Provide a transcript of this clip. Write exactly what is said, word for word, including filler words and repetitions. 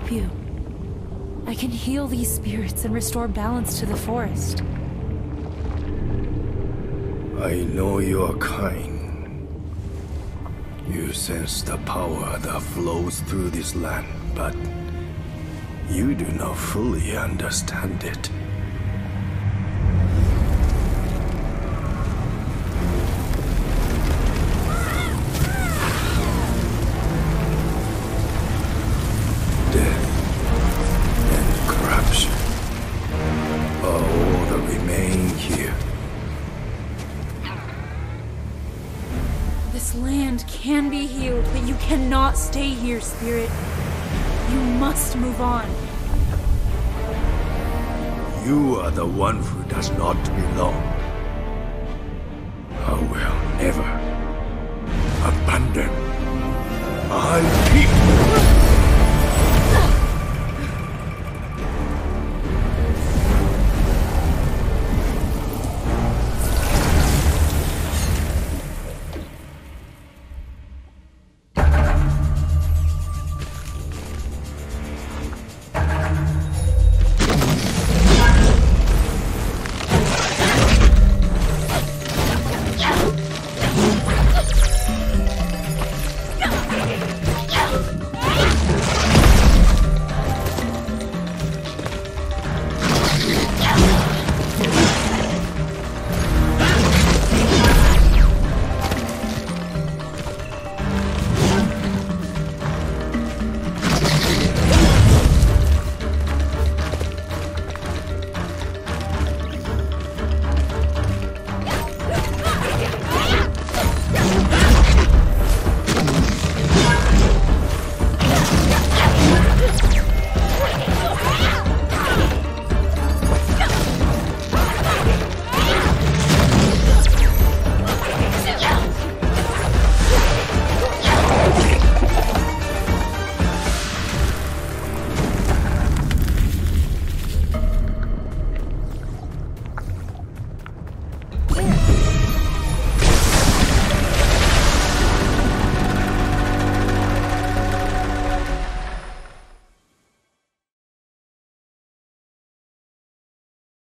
help you. I can heal these spirits and restore balance to the forest. I know you're kind. You sense the power that flows through this land, but you do not fully understand it. Death and corruption are all that remain here. This land can be healed, but you cannot stay here, Spirit. You must move on. You are the one who does not belong. I will never abandon my people.